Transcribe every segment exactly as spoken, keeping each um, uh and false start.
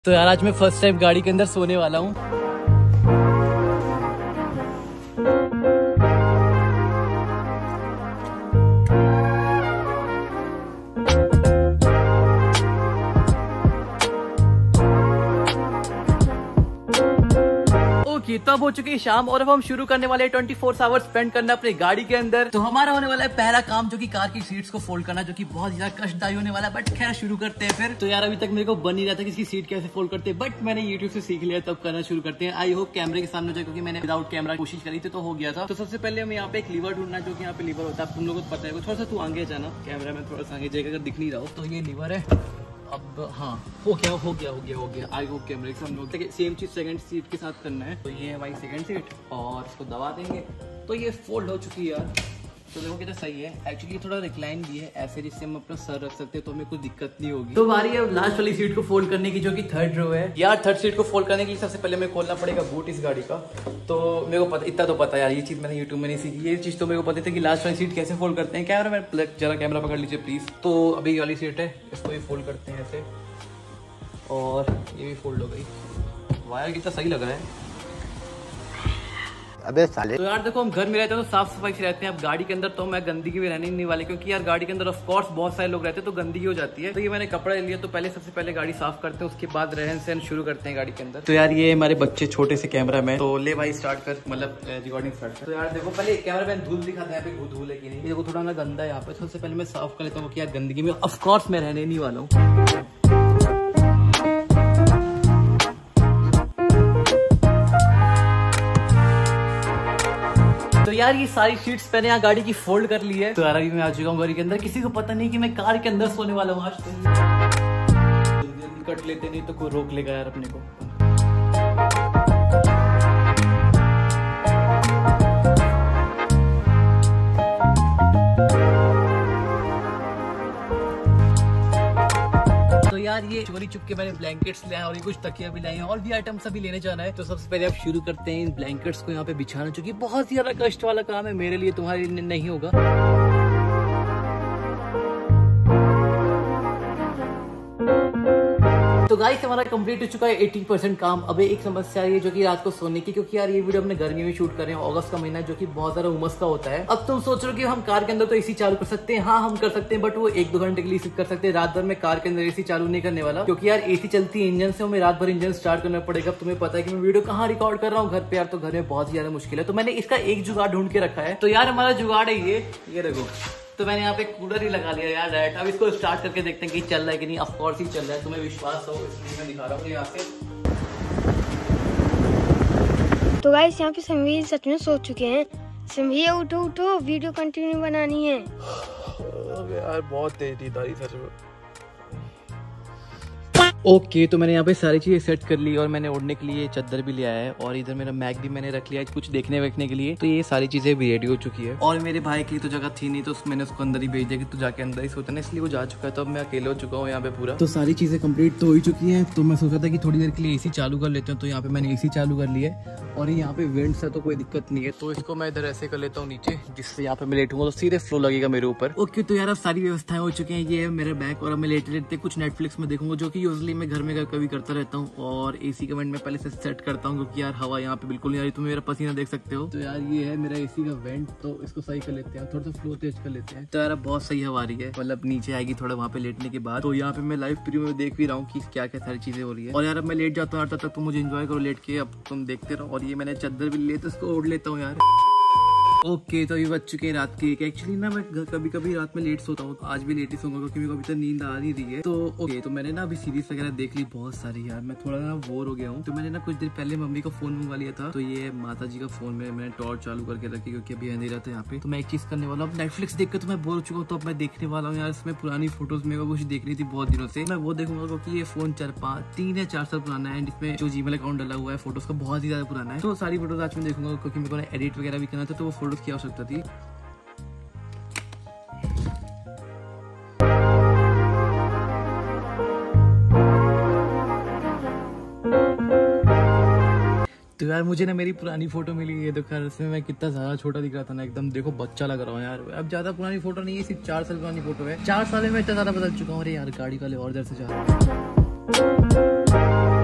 तो यार आज मैं फर्स्ट टाइम गाड़ी के अंदर सोने वाला हूँ। तब हो चुकी है शाम और अब हम शुरू करने वाले हैं ट्वेंटी फोर आवर्स स्पेंड करना अपनी गाड़ी के अंदर। तो हमारा होने वाला है पहला काम जो कि कार की सीट्स को फोल्ड करना, जो कि बहुत ज्यादा कष्टदायी होने वाला है। बट खैर शुरू करते हैं फिर। तो यार अभी तक मेरे को बन नहीं रहा था कि इसकी सीट कैसे फोल्ड करते हैं, बट मैंने यूट्यूब से सीख लिया, तब करना शुरू करते हैं। आई होप कैमरे के सामने हो जाए, क्योंकि मैंने विदाउट कैमरा कोशिश करी थी तो हो गया था। तो सबसे पहले हमें यहाँ पे एक लीवर ढूंढना है, जो कि यहाँ पे लीवर होता है, तुम लोगों को पता है। थोड़ा सा तू आगे जाना, कैमरा में थोड़ा सा आगे जाएगा, अगर दिख नहीं रहा हो तो ये लीवर है। अब हाँ हो गया हो गया हो गया हो गया आई होप कैमरे से हम लोग सेम चीज सेकंड सीट के साथ करना है। तो ये है हमारी सेकंड सीट और इसको दबा देंगे तो ये फोल्ड हो चुकी है यार। तो देखो कितना सही है। एक्चुअली थोड़ा रिक्लाइन भी है ऐसे, जिससे हम अपना सर रख सकते हैं, तो हमें कोई दिक्कत नहीं होगी। तो बारी है लास्ट वाली सीट को फोल्ड करने की, जो कि थर्ड रो है। यार थर्ड सीट को फोल्ड करने के लिए सबसे पहले हमें खोलना पड़ेगा बूट इस गाड़ी का। तो मेरे को पता, इतना तो पता है यार, ये चीज मैंने यूट्यूब में नहीं सीखी। ये चीज तो मेरे को पता था कि लास्ट वाली सीट कैसे फोल्ड करते हैं। कैमरा मैन जरा कैमरा पकड़ लीजिए प्लीज। तो अभी वाली सीट है, इसको भी फोल्ड करते हैं ऐसे, और ये भी फोल्ड हो गई। वायर कितना सही लगा है। अबे साले। तो यार देखो हम घर में रहते हैं तो साफ सफाई से रहते हैं। अब गाड़ी के अंदर तो मैं गंदगी भी रहने नहीं वाले, क्योंकि यार गाड़ी के अंदर ऑफ कोर्स बहुत सारे लोग रहते हैं तो गंदगी हो जाती है। तो ये मैंने कपड़ा ले लिया, तो पहले सबसे पहले गाड़ी साफ करते हैं, उसके बाद रहन सहन शुरू करते हैं गाड़ी के अंदर। तो यार ये हमारे बच्चे छोटे से कैमरा मैन, तो ले भाई स्टार्ट कर, मतलब रिकॉर्डिंग स्टार्ट कर। तो यार देखो पहले कैमरा मैन धूल दिखाते हैं, यहाँ पे धूल है कि नहीं। देखो थोड़ा ना गंदा है यहाँ पे, सबसे पहले मैं साफ कर लेता हूँ कि यार गंदगी में ऑफकोर्स मैं रहने नहीं वाला हूँ। तो यार ये सारी शीट्स मैंने यहाँ गाड़ी की फोल्ड कर ली है। तो यार अभी मैं आ चुका हूँ गाड़ी के अंदर। किसी को पता नहीं कि मैं कार के अंदर सोने वाला हूँ आज। तो जल्दी कट लेते, नहीं तो कोई रोक लेगा यार अपने को। यार ये चोरी चुप के मैंने ब्लैंकेट्स ले आए और ये कुछ तकिया भी लाए हैं, और भी आइटम सभी लेने जाना है। तो सबसे पहले आप शुरू करते हैं इन ब्लैंकेट्स को यहाँ पे बिछाना, जो कि बहुत ही ज्यादा कष्ट वाला काम है मेरे लिए, तुम्हारे लिए नहीं होगा। तो गाइस हमारा कंप्लीट हो चुका है अस्सी परसेंट काम। अब एक समस्या है जो कि रात को सोने की, क्योंकि यार ये वीडियो हमने गर्मी में शूट कर रहे हैं, अगस्त का महीना है, जो कि बहुत ज्यादा उमस का होता है। अब तुम सोच रहे हो कि हम कार के अंदर तो एसी चालू कर सकते हैं। हाँ हम कर सकते हैं, बट वो एक दो घंटे के लिए कर सकते हैं। रात भर में कार के अंदर एसी चालू नहीं करने वाला, क्योंकि यार एसी चलती है इंजन से, हमें रात भर इंजन स्टार्ट करना पड़ेगा। तुम्हें पता है कि मैं वीडियो कहाँ रिकॉर्ड कर रहा हूँ, घर पे यार, तो घर में बहुत ही ज्यादा मुश्किल है। तो मैंने इसका एक जुगाड़ ढूंढ के रखा है। तो यार हमारा जुगाड़ है ये ये देखो। तो मैंने यहाँ पे कूलर ही लगा लिया यार डायरेक्ट। अब इसको स्टार्ट करके देखते हैं कि चल रहा है कि नहीं। ऑफ कोर्स ही चल रहा है, तुम्हें विश्वास हो इसलिए मैं दिखा रहा हूँ यहाँ से। तो गाइस यहाँ पे समीर सच में सोच चुके हैं। समीर उठो उठो, वीडियो कंटिन्यू बनानी है। अबे यार बहुत तेज नींद आ रही सच में। ओके okay, तो मैंने यहाँ पे सारी चीजें सेट कर ली, और मैंने ओढ़ने के लिए चादर भी ले आया है, और इधर मेरा मैग भी मैंने रख लिया है कुछ देखने वेखने के लिए। तो ये सारी चीजें भी रेडी हो चुकी है, और मेरे भाई के लिए तो जगह थी नहीं, तो मैंने उसको अंदर ही भेज दिया कि तू जाके अंदर ही सोता ना, इसलिए वो जा चुका है। तो अब मैं अकेले हो चुका हूँ यहाँ पे पूरा। तो सारी चीजें कंप्लीट तो हो ही चुकी है। तो मैं सोचा था कि थोड़ी देर के लिए एसी चालू कर लेते हैं, तो यहाँ पे मैंने एसी चालू कर लिया है, और यहाँ पे वेंट्स है तो कोई दिक्कत नहीं है। तो इसको मैं इधर ऐसे कर लेता हूँ नीचे, जिससे यहाँ पे मैं लेटूंगा तो सीधे फ्लो लगेगा मेरे ऊपर। ओके तो यार अब सारी व्यवस्थाएं हो चुकी हैं। ये है मेरा बैग, और अब मैं लेटे लेटे कुछ नेटफ्लिक्स में देखूंगा, जो कि यूजुअली मैं घर में कभी करता रहता हूँ। और एसी का वेंट मैं पहले से सेट करता हूँ, क्योंकि यार हवा यहाँ पे बिल्कुल नहीं आ रही, तुम मेरा पसीना देख सकते हो। तो यार ये है मेरा एसी का वेंट, तो इसको सही कर लेते हैं, थोड़ा सा फ्लो तेज कर लेते हैं। तो यार बहुत सही हवा आ रही है, मतलब नीचे आएगी थोड़ा वहाँ पे लेटने के बाद। तो यहाँ पे मैं लाइव प्रीव्यू में देख भी रहा हूँ कि क्या क्या सारी चीजें हो रही है। और यार अब मैं लेट जाता हूँ, तब तक तुम मुझे एंजॉय करो लेट के, अब तुम देखते रहो। और ये मैंने चादर भी ले, तो इसको ओढ़ लेता हूँ यार। ओके okay, तो अभी बज चुके हैं रात के एक। एक्चुअली ना मैं कभी कभी रात में लेट सोता हूँ, तो आज भी लेट ही सोऊंगा, क्योंकि मेरे को अभी तक नींद आ नहीं रही है। तो ओके okay, तो मैंने ना अभी सीरीज वगैरह देख ली बहुत सारी यार, मैं थोड़ा ना बोर हो गया हूँ। तो मैंने ना कुछ देर पहले मम्मी का फोन मंगवा लिया था। तो ये माता जी का फोन में मैंने टॉर्च चालू करके रखी, क्योंकि अभी अंधेरा था यहाँ पे। तो मैं एक चीज करने वाला हूँ, नेटफ्लिक्स देख कर तो मैं बोर हो चुका हूँ, तो अब मैं देखने वाला हूँ यार इसमें पुरानी फोटोज मेरे को कुछ देखनी थी बहुत दिनों से। मैं वो देखूंगा, क्योंकि ये फोन चार पाँच तीन या चार साल पुराना है, इसमें जो जीमेल अकाउंट डाला हुआ है फोटोज का बहुत ही ज्यादा पुराना है। तो सारी फोटोज आज मैं देखूंगा, क्योंकि मेरे को एडिट वगैरह भी करना था, तो वो फोटोज की आवश्यकता थी। तो यार मुझे ना मेरी पुरानी फोटो मिली है, तो खैर इसमें मैं कितना ज्यादा छोटा दिख रहा था ना, एकदम देखो बच्चा लग रहा हूँ यार। अब ज्यादा पुरानी फोटो नहीं है, सिर्फ चार साल पुरानी फोटो है। चार साल में इतना ज्यादा बदल चुका हूँ। अरे यार गाड़ी वाले और इधर से जा रहा है।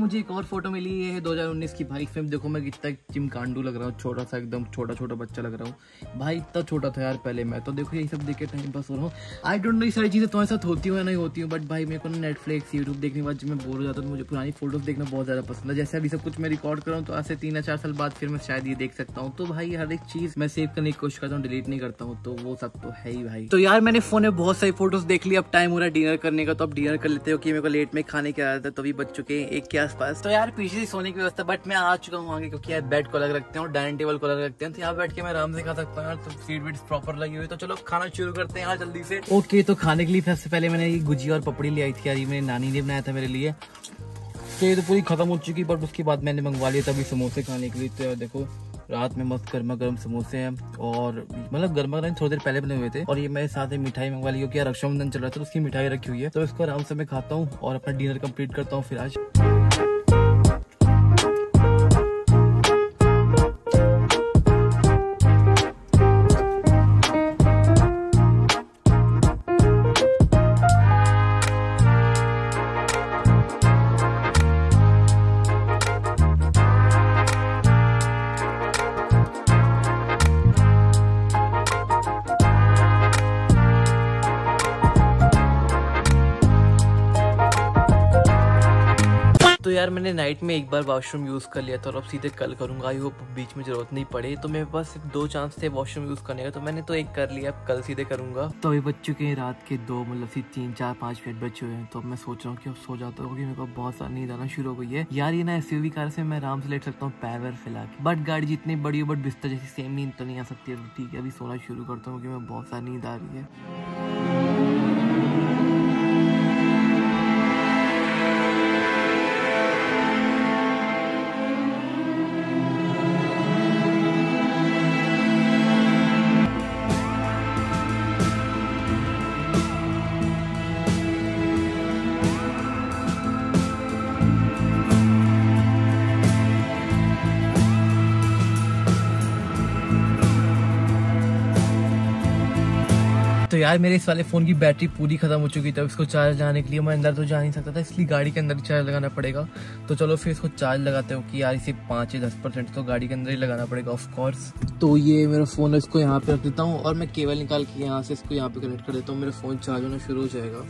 मुझे एक और फोटो मिली, ये है दो हज़ार उन्नीस की। भाई इसमें देखो मैं कितना चिमकांडू लग रहा हूँ, छोटा सा एकदम छोटा छोटा बच्चा लग रहा हूँ। भाई इतना छोटा था यार पहले मैं तो। देखो यही सब देख के टाइम पास हो रहा हूँ। आई डोंट नो ये सारी चीज़ें तुम्हारे साथ होती हूँ या नहीं होती हूँ, बट भाई मेरे को नेटफ्लिक्स यूट्यूब देखने के बाद जब मैं बोर हो जाता हूँ तो मुझे पुरानी फोटोज देखना बहुत ज़्यादा पसंद है। जैसे अभी सब कुछ मैं रिकॉर्ड कर रहा हूँ तो आज से तीन या चार साल बाद फिर मैं शायद ये देख सकता हूँ। तो भाई हर एक चीज़ मैं सेव करने की कोशिश करता हूँ, डिलीट नहीं करता हूँ, तो वो सब तो है ही भाई। तो यार मैंने फोन में बहुत सारी फोटोज देख ली, अब टाइम हो रहा है डिनर करने का। तो अब डिनर कर लेते हो कि मेरे को लेट में खाने की आदत है, तो अभी बच चुके हैं एक के आसपास। तो यार पीछे से सोने की व्यवस्था, बट मैं आ चुका हूँ आगे, क्योंकि यार बेड को अलग रखते हैं और डाइनिंग टेबल को अलग रखते हैं, तो यहाँ बैठ के मैं आराम से खा सकता हूँ यार। तो सीट वीट प्रॉपर लगी हुई। तो चलो खाना शुरू करते हैं यार जल्दी से। ओके तो खाने के लिए सबसे पहले मैंने ये गुजिया और पपड़ी ले आई थी यार, ये मेरी नानी ने बनाया था मेरे लिए। तो ये तो पूरी खत्म हो चुकी, बट उसके बाद मैंने मंगवा लिया तभी समोसे खाने के लिए। तो यार देखो रात में मस्त गर्मा गर्म समोसे हैं, और मतलब गर्मा गर्म थोड़ी देर पहले बने हुए थे। और ये मेरे साथ मिठाई मंगवा ली, क्योंकि रक्षाबंधन चल रहा था तो उसकी मिठाई रखी हुई है। तो इसको आराम से मैं खाता हूँ और अपना डिनर कंप्लीट करता हूँ फिर आज। तो यार मैंने नाइट में एक बार वॉशरूम यूज़ कर लिया था और अब सीधे कल करूँगा। आई होप बीच में ज़रूरत नहीं पड़े। तो मेरे पास सिर्फ दो चांस थे वॉशरूम यूज़ करने का, तो मैंने तो एक कर लिया, अब कल सीधे करूँगा। तो अभी बज चुके हैं रात के दो, मतलब सिर्फ तीन चार पाँच मिनट बचे हुए हैं। तो अब मैं सोच रहा हूँ कि अब सो जाता हूँ, क्योंकि मेरे को बहुत सारी नींद आना शुरू हो गई है यार। ये ना एसयूवी कार से मैं आराम से लेट सकता हूँ पैर वैर फैला के, बट गाड़ी जितनी बड़ी हो बट बिस्तर जैसी सेम नींद तो नहीं आ सकती है। तो ठीक है अभी सोना शुरू करता हूँ, क्योंकि मैं बहुत सारी नींद आ रही है। तो यार मेरे इस वाले फोन की बैटरी पूरी खत्म हो चुकी थी। तो इसको चार्ज लगाने के लिए मैं अंदर तो जा नहीं सकता था, इसलिए गाड़ी के अंदर ही चार्ज लगाना पड़ेगा। तो चलो फिर इसको चार्ज लगाते हो कि यार इसे पाँच या दस परसेंट तो गाड़ी के अंदर ही लगाना पड़ेगा ऑफ कोर्स। तो ये मेरा फोन है, इसको यहाँ पे रख देता हूँ और मैं केबल निकाल के यहाँ से इसको यहाँ पे कनेक्ट कर देता हूँ। मेरा फोन चार्ज होना शुरू हो जाएगा।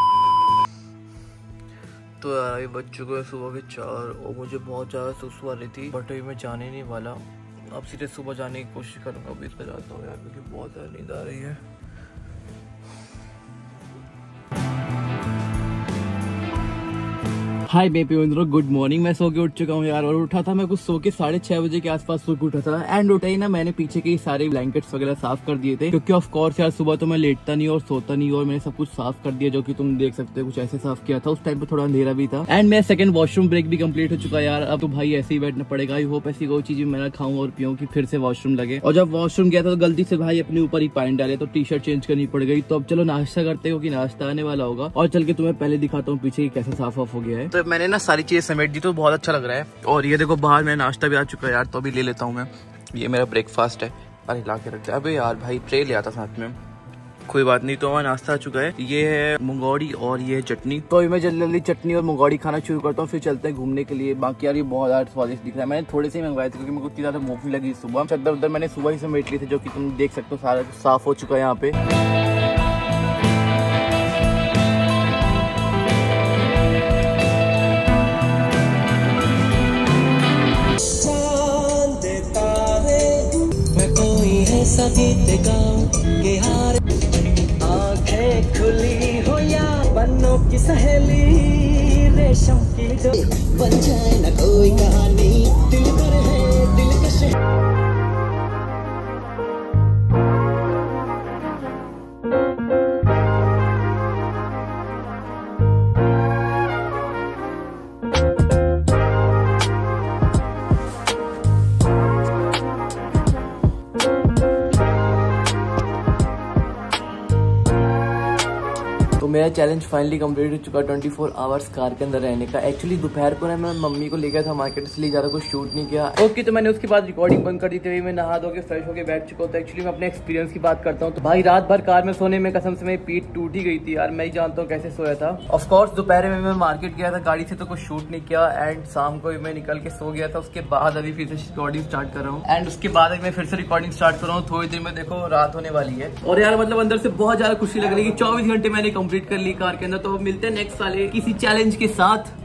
तो यार अभी बज चुके हैं सुबह के चार और मुझे बहुत ज़्यादा सुसु आ रही थी, बट अभी मैं जाने नहीं वाला। अब सीधे सुबह जाने की कोशिश करूँगा, अभी इसका जाता हूँ यार, क्योंकि बहुत ज़्यादा नींद आ रही है। हाय बेबी बंदरो, गुड मॉर्निंग। मैं सो के उठ चुका हूँ यार, और उठा था मैं कुछ सो के साढ़े छह बजे के आसपास सो के उठा था। एंड उठा ही ना मैंने पीछे के सारे ब्लैंकेट्स वगैरह साफ कर दिए थे, क्योंकि ऑफ कोर्स यार सुबह तो मैं लेटता नहीं और सोता नहीं, और मैंने सब कुछ साफ कर दिया, जो कि तुम देख सकते हो कुछ ऐसे साफ किया था। उस टाइम पे थोड़ा अंधेरा भी था। एंड मेरा सेकंड वॉशरूम ब्रेक भी कंप्लीट हो चुका यार। अब तो भाई ऐसे ही बैठना पड़ेगा। आई होप ऐसी कोई चीज मैं खाऊं और पीऊं कि फिर से वॉशरूम लगे। और जब वॉशरूम गया था तो गलती से भाई अपने ऊपर ही पानी डाले, तो टी शर्ट चेंज करनी पड़ गई। तो अब चलो नाश्ता करते हो, कि नाश्ता आने वाला होगा, और चल के तुम्हें पहले दिखाता हूँ पीछे कैसे साफ ऑफ हो गया है। तो मैंने ना सारी चीजें समेट दी, तो बहुत अच्छा लग रहा है। और ये देखो बाहर में नाश्ता भी आ चुका है यार, तो अभी ले लेता हूँ मैं। ये मेरा ब्रेकफास्ट है। अरे ला के रख दिया। अबे यार भाई ट्रे ले आता साथ में, कोई बात नहीं। तो हमारा नाश्ता आ चुका है। ये है मुंगौड़ी और ये है चटनी। तो अभी मैं जल्दी जल्दी चटनी और मुंगौड़ी खाना शुरू करता हूँ, फिर चलते हैं घूमने के लिए। बाकी यार ये बहुत ज्यादा स्वादिष्ट दिख रहा है। मैंने थोड़े से ही मंगवाए थे, क्योंकि मेरे को इतनी ज्यादा भूख लगी सुबह। चद्दर उधर मैंने सुबह ही समेट ली थी, जो कि तुम देख सकते हो सारा साफ हो चुका है यहाँ पे। आंखें खुली हो या बन्नों की सहेली, रेशम की जो बन जाए न कोई कहानी, दिल पर है दिलकश है। मेरा मेरा चैलेंज फाइनली कंप्लीट हो चुका, ट्वेंटी फोर आवर्स कार के अंदर रहने का। एक्चुअली दोपहर को ना मैं मम्मी को ले गया था मार्केट, इसलिए ज़्यादा कुछ शूट नहीं किया। ओके, तो मैंने उसके बाद रिकॉर्डिंग बंद कर दी थी। मैं नहा धो के फ्रेश होकर बैठ चुका हूँ। तो एक्चुअली मैं अपने एक्सपीरियंस की बात करता हूँ। तो भाई रात भर कार में सोने में कसम से मेरी पीठ टूट ही गई थी यार। मैं ही जानता हूँ कैसे सोया था। ऑफकोर्स दोपहर में मैं मार्केट गया था गाड़ी से, तो कुछ शूट नहीं किया। एंड शाम को मैं निकल के सो गया था। उसके बाद अभी फिर से रिकॉर्डिंग स्टार्ट कर रहा हूँ। एंड उसके बाद मैं फिर से रिकॉर्डिंग स्टार्ट कर रहा हूँ। थोड़ी देर में देखो रात होने वाली है। और यार मतलब अंदर से बहुत ज्यादा खुशी लग रही है कि चौबीस घंटे मैंने कंप्लीट कर ली कार के अंदर। तो मिलते हैं नेक्स्ट साल किसी चैलेंज के साथ।